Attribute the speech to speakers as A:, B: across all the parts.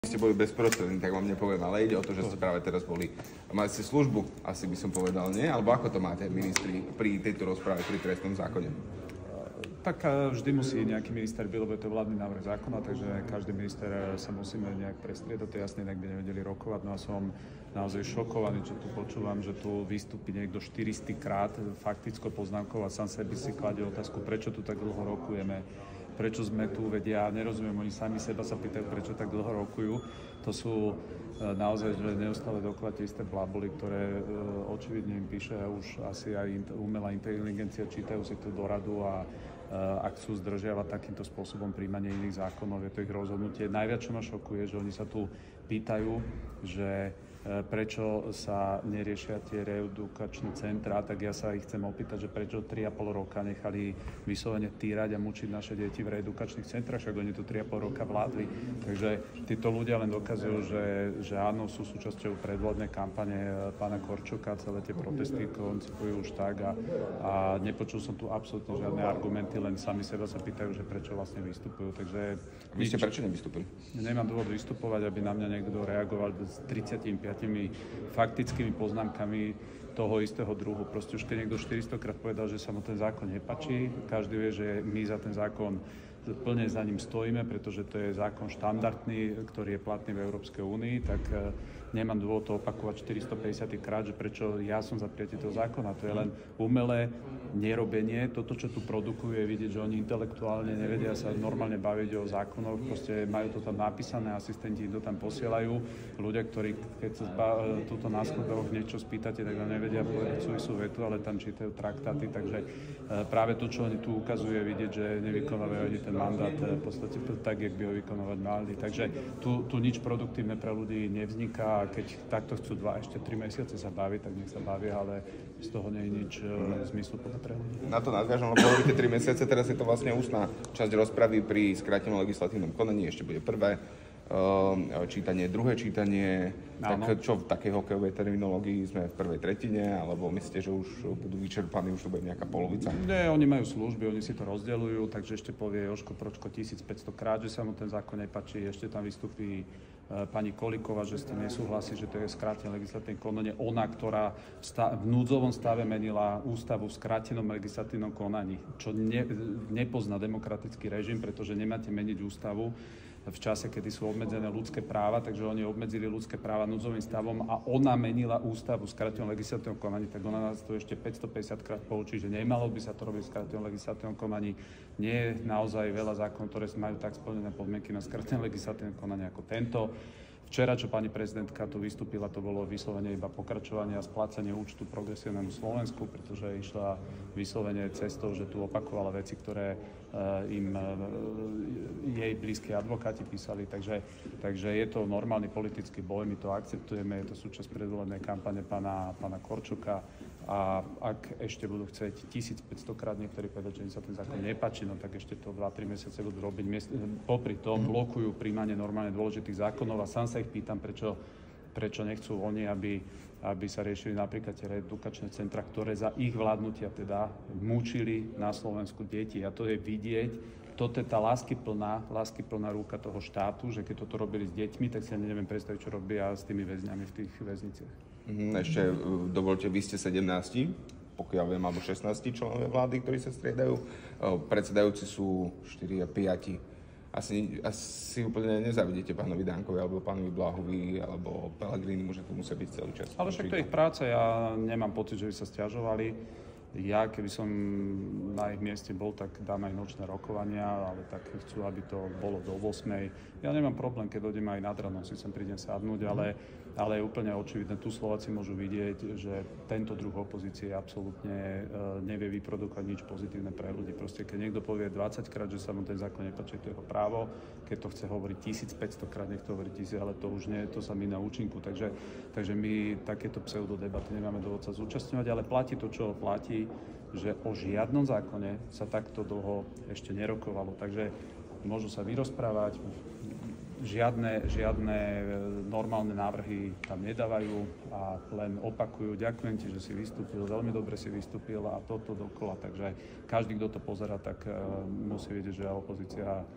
A: Ste boli bezprostrední, tak vám nepoviem, ale ide o to, že ste práve teraz boli. Mali ste službu, asi by som povedal, nie? Alebo ako to máte, ministri, pri tejto rozprave, pri trestnom zákone?
B: Tak vždy musí nejaký minister byť, lebo je to vládny návrh zákona, takže každý minister sa musíme nejak prestriedať, to je jasné, inak by nevedeli rokovať. No a som naozaj šokovaný, čo tu počúvam, že tu vystúpi niekto 400 krát faktickou poznámkou a sám sebi si kladie otázku, prečo tu tak dlho rokujeme. Prečo sme tu, veď ja nerozumiem, oni sami seba sa pýtajú, prečo tak dlho rokujú. To sú naozaj že neustále dokola tie isté blaboly, ktoré očividne im píše už asi aj umelá inteligencia, čítajú si to do radu a ak chcú zdržiavať takýmto spôsobom príjmanie iných zákonov, je to ich rozhodnutie. Najviac, čo ma šokuje, že oni sa tu pýtajú, že prečo sa neriešia tie reedukačné centrá, tak ja sa ich chcem opýtať, že prečo 3,5 roka nechali vyslovene týrať a mučiť naše deti v reedukačných centrách, však oni tu 3,5 roka vládli. Takže títo ľudia len dokazujú, že áno, sú súčasťou predvolebnej kampane pána Korčoka, celé tie protesty koncipujú už tak a nepočul som tu absolútne žiadne argumenty, len sami seba sa pýtajú, že prečo vlastne vystupujú. Takže
A: Vy ste prečo nevystúpili?
B: Nemám dôvod vystupovať, aby na mňa niekto reagoval s 35 faktickými poznámkami toho istého druhu. Proste už keď niekto 400 krát povedal, že sa mu ten zákon nepáči, každý vie, že my za ten zákon plne za ním stojíme, pretože to je zákon štandardný, ktorý je platný v Európskej únii, tak nemám dôvod to opakovať 450 krát, že prečo ja som za prijatie toho zákona. To je len umelé nerobenie. Toto, čo tu produkujú, je vidieť, že oni intelektuálne nevedia sa normálne baviť o zákonoch. Proste majú to tam napísané, asistenti to tam posielajú. Ľudia, ktorí keď sa túto na schodoch niečo spýtate, tak nevedia povedať sú vetu, ale tam čítajú traktáty. Takže práve to, čo oni tu ukazujú, je vidieť, že nevykonávajú ani ten mandát v podstate tak, jak by ho vykonávať mali. Takže tu nič produktívne pre ľudí nevzniká. A keď takto chcú 2, ešte 3 mesiace sa baviť, tak nech sa bavia, ale z toho nie je nič zmysluplné pre ľudí.
A: Na to nadviažem, lebo hovoríte 3 mesiace, teraz je to vlastne ústna časť rozpravy pri skrátenom legislatívnom konaní, ešte bude prvé čítanie, druhé čítanie.
B: Áno.
A: Tak čo v takej hokejovej terminológii sme v prvej tretine, alebo myslíte, že už budú vyčerpaní, už to bude nejaká polovica?
B: Nie, oni majú služby, oni si to rozdeľujú, takže ešte povie Jožko Pročko 1500 krát, že sa mu ten zákon nepáči, ešte tam vystúpi pani Kolíková, že s tým nesúhlasí, že to je skrátené legislatívne konanie. Ona, ktorá v núdzovom stave menila ústavu v skrátenom legislatívnom konaní, čo nepozná demokratický režim, pretože nemáte meniť ústavu v čase, kedy sú obmedzené ľudské práva, takže oni obmedzili ľudské práva núdzovým stavom a ona menila ústavu v skrátenom legislatívnom konaní, tak ona nás to ešte 550 krát poučí, že nemalo by sa to robiť v skrátenom legislatívnom konaní. Nie je naozaj veľa zákonov, ktoré majú tak splnené podmienky na skrátené legislatívne konanie ako tento. Včera, čo pani prezidentka tu vystúpila, to bolo vyslovene iba pokračovanie a splácanie účtu progresívnemu Slovensku, pretože išla vyslovene cestou, že tu opakovala veci, ktoré im jej blízki advokáti písali. Takže je to normálny politický boj, my to akceptujeme, je to súčasť predvolebnej kampane pána Korčoka. A ak ešte budú chcieť 1500 krát niektorí povedať, že im sa ten zákon nepáči, no tak ešte to 2-3 mesiace budú robiť. Popri tom blokujú príjmanie normálne dôležitých zákonov a sám sa ich pýtam, prečo nechcú oni, aby sa riešili napríklad tie reedukačné centra, ktoré za ich vládnutia teda mučili na Slovensku deti. A to je vidieť, toto je tá láskyplná rúka toho štátu, že keď toto robili s deťmi, tak si neviem predstaviť, čo robia s tými väzňami v tých väzniciach.
A: Ešte dovolte, vy ste 17, pokiaľ viem, alebo 16 členovia vlády, ktorí sa striedajú. Predsedajúci sú 4 a 5. Asi úplne nezavidíte pánovi Dankovi, alebo pánovi Bláhovi, alebo Pellegrinimu, že tu musia byť celý čas.
B: Ale však to je ich práca, ja nemám pocit, že by sa sťažovali. Ja, keby som na ich mieste bol, tak dám aj nočné rokovania, ale tak chcú, aby to bolo do 8. Ja nemám problém, keď dojdem aj nad ránom, si sem prídem sadnúť, ale je úplne očividné, tu Slováci môžu vidieť, že tento druh opozície absolútne nevie vyprodukovať nič pozitívne pre ľudí. Proste keď niekto povie 20 krát, že sa mu ten zákon nepáči, to je jeho právo. Keď to chce hovoriť 1500 krát, nech to hovorí 1000, ale to už nie, to sa mi na účinku. Takže my takéto pseudodebaty nemáme dôvod sa zúčastňovať, ale platí to, čo platí, že o žiadnom zákone sa takto dlho ešte nerokovalo. Takže môžu sa vyrozprávať, žiadne normálne návrhy tam nedávajú a len opakujú, ďakujem ti, že si vystúpil, veľmi dobre si vystúpil a toto dokola. Takže každý, kto to pozerá, tak musí vedieť, že opozícia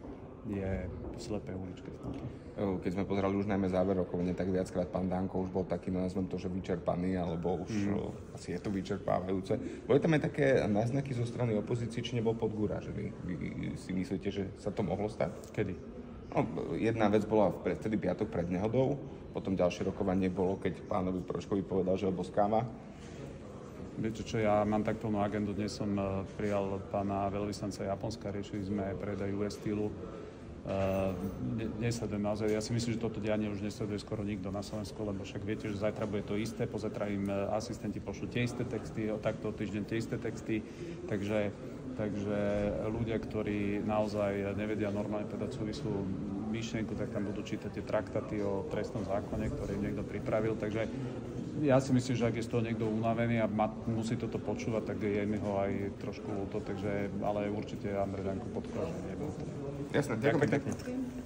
B: je v slepej uličke.
A: Keď sme pozerali už najmä záver rokovania, tak viackrát pán Danko už bol taký, nazvem to, že vyčerpaný, alebo už asi je to vyčerpávajúce. Boli tam aj také náznaky zo strany opozície, či nebol Podgúra, že vy si myslíte, že sa to mohlo stať?
B: Kedy?
A: No, jedna vec bola vtedy piatok pred nehodou, potom ďalšie rokovanie bolo, keď pánovi Pročkovi povedal, že ho boskáva.
B: Viete čo, ja mám tak plnú agendu, dnes som prijal pána veľvyslanca Japonska, riešili sme predaj US Steelu. Nesledujem naozaj, ja si myslím, že toto dianie už nesleduje skoro nikto na Slovensku, lebo však viete, že zajtra bude to isté, pozajtra im asistenti pošlú tie isté texty, takto týždeň tie isté texty, takže ľudia, ktorí naozaj nevedia normálne predať súvislú myšlienku, tak tam budú čítať tie traktaty o trestnom zákone, ktorý niekto pripravil, takže ja si myslím, že ak je z toho niekto unavený a musí toto počúvať, tak je mi ho aj trošku ľúto, takže, ale určite Andrej Danko podporuje, že nebol to.
A: Jasné, ďakujem pekne.